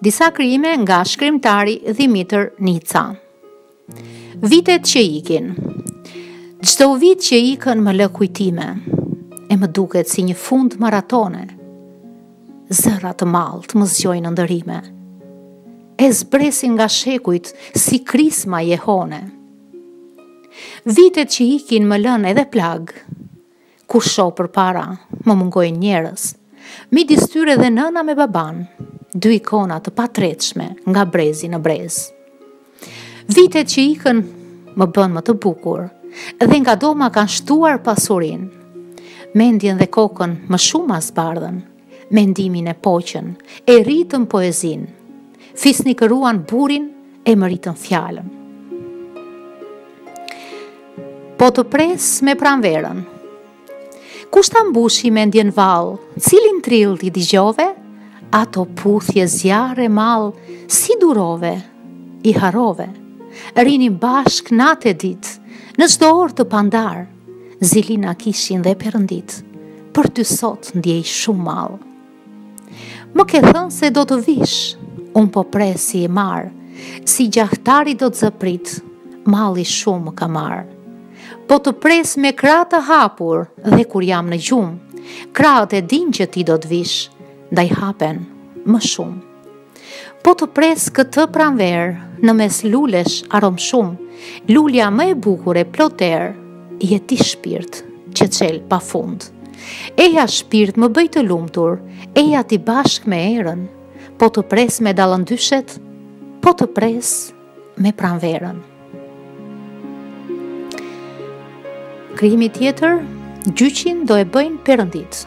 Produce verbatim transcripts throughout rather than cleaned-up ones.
Disa krime nga shkrimtari Dimitër Nica. Vitet që ikin. Çdo vit që ikën më lë kujtime, e më duket si një fund maratone. Zëra të mallët më zgjojnë ndërime, e zbresin nga shekujt si krisma jehone. Vitet që ikin më lën edhe plag, kur shoh përpara më mungojnë njerëz, midis tyre dhe nëna me baban, dy ikona të patretshme nga brezi në brez. Vitet që ikën më bën më të bukur, dhe nga doma kanë shtuar pasurin, mendjen dhe kokën më shumë as bardhën, mendimin e poqën, e rritën poezin, fisni këruan burin e më rritën fjalën. Po të pres me pranverën. Kush ta mbushi mendjen vallë, cilin trill ti dëgjove? Ato puthje zjarre mall, si durove, i harove. Rinin bashk natë e ditë, në çdo orë të pandar, zilina kishin dhe perëndit, për ty sot ndjej shumë mall. Më ke thënë se do të vish, unë po pres si e marë, si gjahtari do të zëprit, malli shumë ka marë. Po të pres me krahë të hapur, dhe kur jam në gjumë, krahët e din që ti do të vish, ndaj hapen më shumë. Po të pres këtë pranverë, në mes lulesh arom shumë, lulja më e bukur e ploter, je ti shpirt që çel pa fund. Eja shpirt më bëj të lumtur, eja ti bashk me erën, po të pres me dallëndyshet, po të pres me pranverën. Krijimi tjetër, gjyqin do e bëjnë perëndit.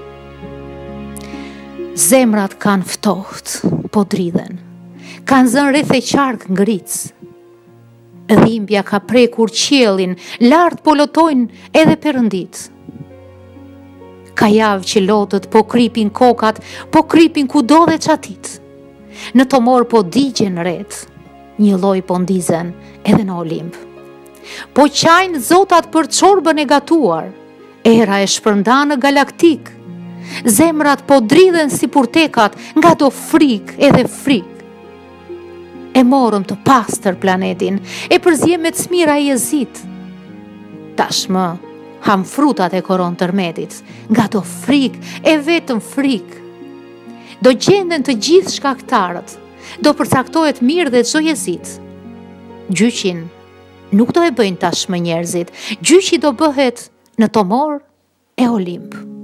Zemrat kanë ftoht, po dridhen, kanë zënë rreth e qark ngric. Dhimbja ka prekur qiellin, lart po lotojnë edhe perëndit. Ka javë që lotët po kripin kokat, po kripin kudo dhe qatit. Në tomor po digjen ret, një lloj po ndizen edhe në Olimp. Po qajnë zotat për çorbën e gatuar, era e shpërnda në galaktik. Zemrat po dridhen si purtekat, nga do frik edhe frik. E morëm të pastër planetin, e përzje me të smira i ezit. Tashmë, ham frutat e koron tërmetit, nga do frik e vetëm frik. Do gjenden të gjithë shkaktarët, do përcaktohet mirë dhe çdo jezit. Gjyqin nuk do e bëjnë tashmë njerëzit, gjyqi do bëhet në tomor e Olimp.